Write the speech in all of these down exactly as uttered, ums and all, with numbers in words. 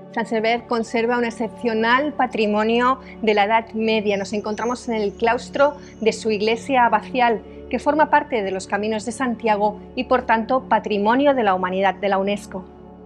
Saint-Sever conserva un excepcional patrimonio de la Edad Media. Nos encontramos en el claustro de su iglesia abacial, que forma parte de los Caminos de Santiago y por tanto Patrimonio de la Humanidad de la UNESCO.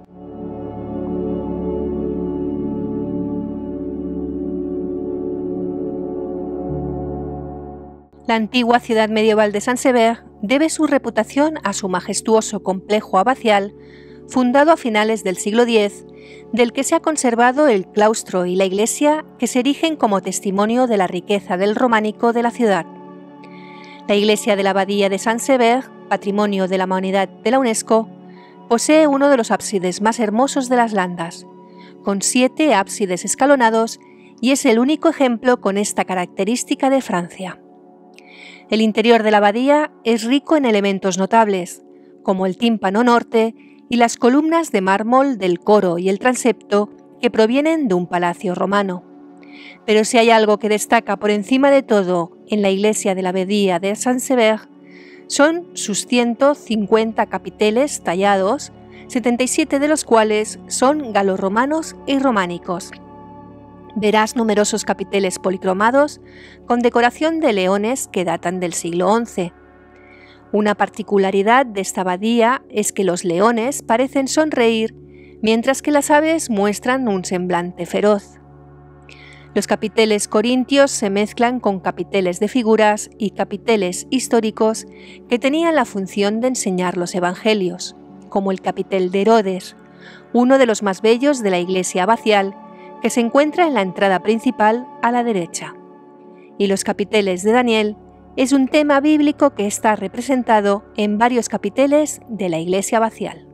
La antigua ciudad medieval de Saint-Sever debe su reputación a su majestuoso complejo abacial, fundado a finales del siglo diez, del que se ha conservado el claustro y la iglesia, que se erigen como testimonio de la riqueza del románico de la ciudad. La iglesia de la abadía de Saint-Sever, Patrimonio de la Humanidad de la UNESCO, posee uno de los ábsides más hermosos de las Landas, con siete ábsides escalonados, y es el único ejemplo con esta característica de Francia. El interior de la abadía es rico en elementos notables, como el tímpano norte y las columnas de mármol del coro y el transepto, que provienen de un palacio romano. Pero si hay algo que destaca por encima de todo en la iglesia de la abadía de Saint-Sever, son sus ciento cincuenta capiteles tallados, setenta y siete de los cuales son galorromanos y románicos. Verás numerosos capiteles policromados con decoración de leones que datan del siglo once. Una particularidad de esta abadía es que los leones parecen sonreír, mientras que las aves muestran un semblante feroz. Los capiteles corintios se mezclan con capiteles de figuras y capiteles históricos que tenían la función de enseñar los evangelios, como el capitel de Herodes, uno de los más bellos de la iglesia abacial, que se encuentra en la entrada principal a la derecha. Y los capiteles de Daniel es un tema bíblico que está representado en varios capiteles de la iglesia abacial.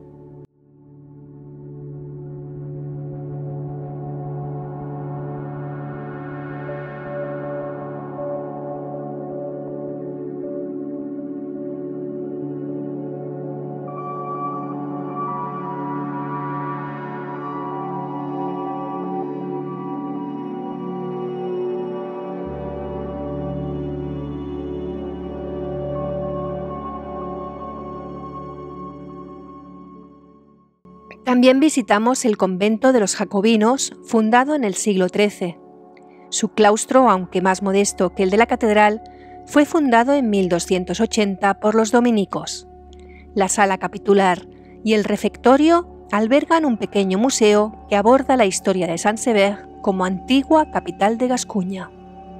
También visitamos el convento de los Jacobinos, fundado en el siglo trece. Su claustro, aunque más modesto que el de la catedral, fue fundado en mil doscientos ochenta por los dominicos. La sala capitular y el refectorio albergan un pequeño museo que aborda la historia de Saint-Sever como antigua capital de Gascuña.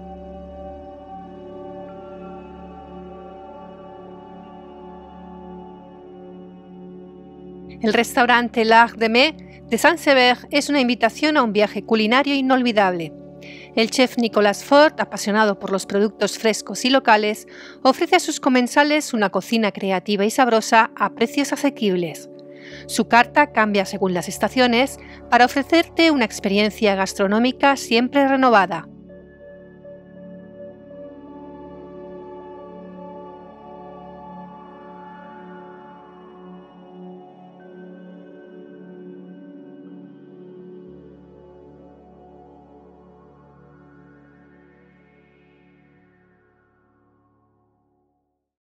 El restaurante L'Arc de Mai de Saint-Sever es una invitación a un viaje culinario inolvidable. El chef Nicolas Fort, apasionado por los productos frescos y locales, ofrece a sus comensales una cocina creativa y sabrosa a precios asequibles. Su carta cambia según las estaciones para ofrecerte una experiencia gastronómica siempre renovada.